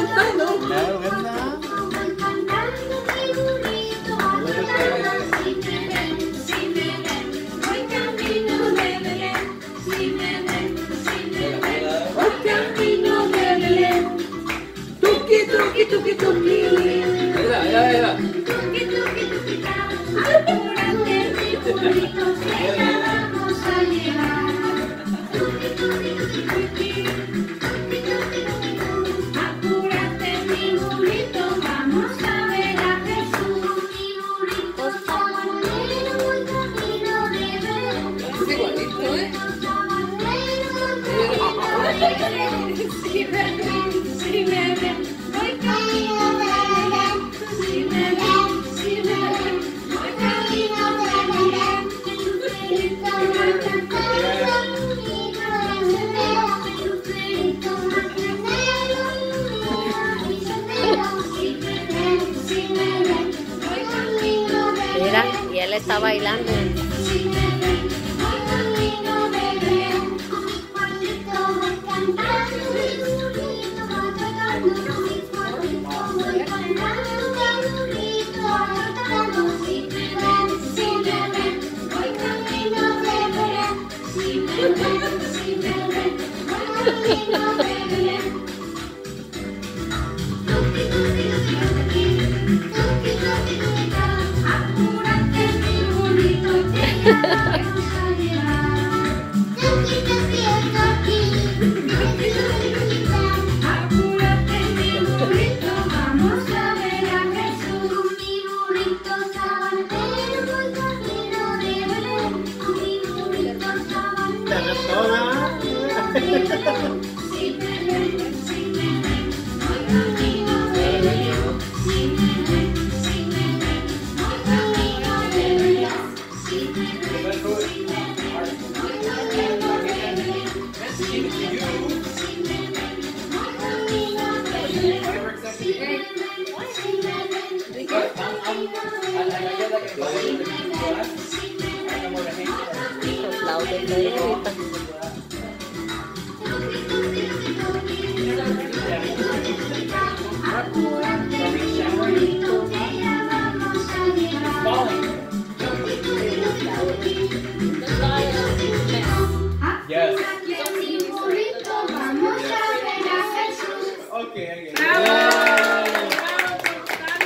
cantando. Claro, ¿verdad? Tuki, tuki, tuki, tuki. Ahí va. Apúrate, mi burrito, vamos a ver a Jesús. Mi burrito sabanero, voy camino de Belén. Es igualito, ¿eh? Si me ven, voy camino de Belén. Si me ven, voy camino de Belén. Lucerito maternero, niño de Belén. Lucerito maternero, si me ven, voy camino de Belén. Mira, y él está bailando. Si me ven, voy camino de Belén. Con mi Juanito voy cantando, mi burrito va tocando. Con mi Juanito voy cantando, mi burrito va tocando. Si me ven, voy camino de Belén. Si me ven, voy camino de Belén. Tuki, tuki, tuki, tuki, tuki, tuki, tuki, apúrate, mi burrito, que ya vamos a llegar. Tuki, tuki, tuki, tuki, tuki, tuki, apúrate, mi burrito, vamos a ver a Jesús. Mi burrito sabanero, voy camino de Belén. Mi burrito sabanero, si me ven, voy camino de Belén. Si me ven, voy camino de Belén. Si me ven, voy camino de Belén. Si me ven, voy camino de Belén. Si me ven, voy Los laudes de grita. apúrate, mi burrito, que ya vamos a llegar. Apúrate, mi burrito, vamos a ver a Jesús. Okay, okay. ¡Bravo!